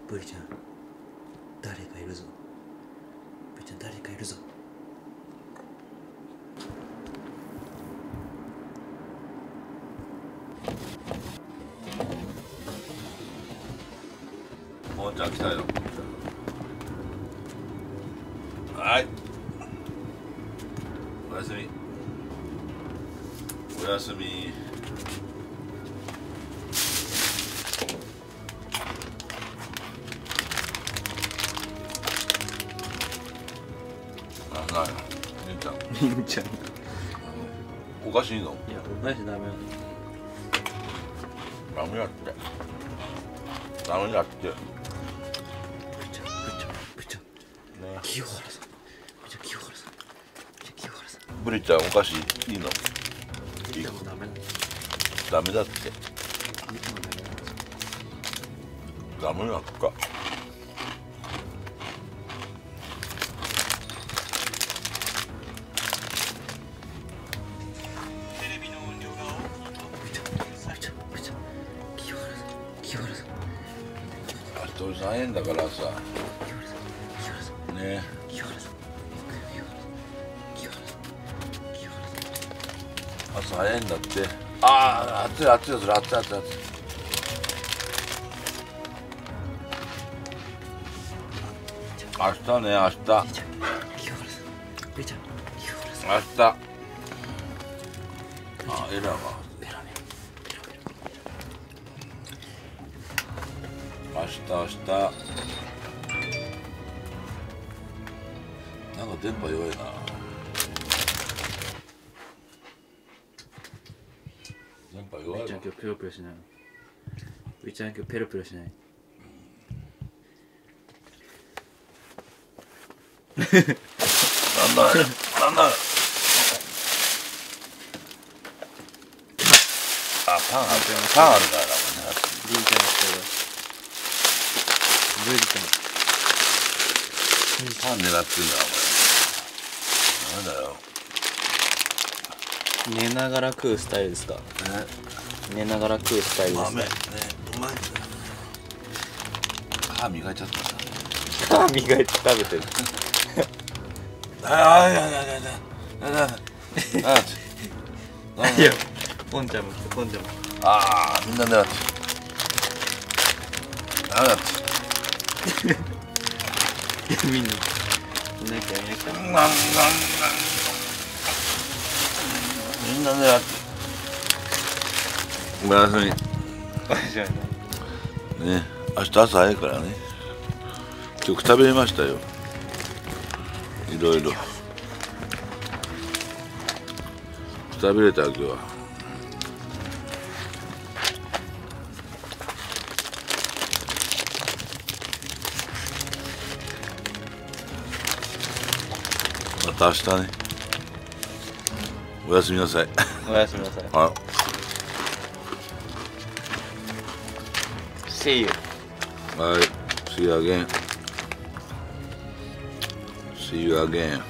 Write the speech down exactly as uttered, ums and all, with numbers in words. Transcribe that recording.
ブリちゃん、誰かいるぞ。ブリちゃん、誰かいるぞ。 もんちゃん来たよ。はい、おやすみ。おやすみ。なんなんや、みんちゃん。 みんちゃん。 おかしいの？ いや、お菓子ダメなの。 ダメだって。ダメだって。 ブリちゃん、ブリちゃん、ブリちゃん。 ね、 清原さん。ブリちゃん、清原さん。ブリちゃん、清原さん。 ブリちゃんおかしいいいの？ いいかもダメなの。 ダメだって。 いいかもダメなの。 ダメなのか。一人さんえんだからさ。ね。朝早いんだって。ああ、熱い熱いそれ熱い熱い熱い。明日ね、明日。明日。あ、エラは。明日明日。なんか電波弱いな。電波弱いわ。 みーちゃん今日ペロペロしないの。みーちゃん今日ペロペロしない。 なんだなんだ。あ、パンあるパンあるからだもんね。 みーちゃんの人が。ブリちパン狙ってんだお前。ダメだよ。 ゃん。寝ながら食うスタイルですか。 ね、 寝ながら食うスタイルですか。 豆ね、うまいんだよ。歯磨いちゃった。 歯磨いて食べてる。 ああ、いやいやいやいや。ああ、 いや、ポンちゃんも来て、ポンちゃんも。 ああ、みんな狙って。ダメだって。 いや、みんな。いなきゃいなきゃ。 なんなんなん。みんな狙って。おやすみ。 おやすみ。 ね、明日朝早いからね。今日食べれましたよ。いろいろ。食べれた今日は。また明日ね。おやすみなさい。 おやすみなさい。 はい。 See you. はい。See you again. See you again.